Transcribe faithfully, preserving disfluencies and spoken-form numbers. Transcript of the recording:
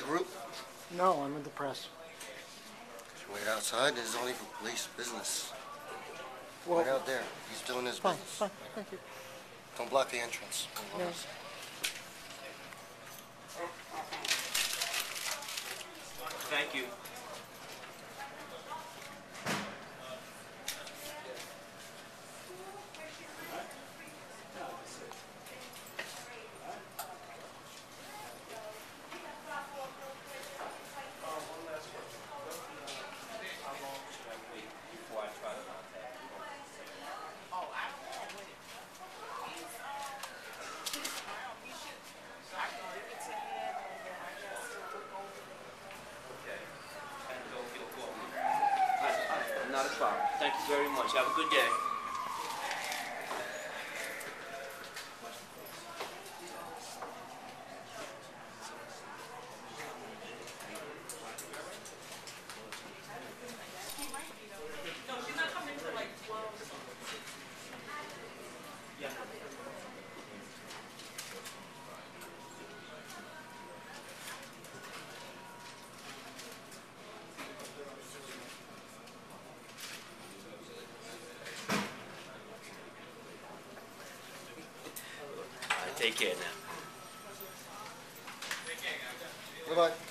the group? No, I'm in the press. Wait outside. This is only for police business. Well, Wait out there. He's doing his fine, business. fine, thank you. Don't block the entrance. No. Thank you. Not a problem. Thank you very much. Have a good day. Take care now. Bye-bye.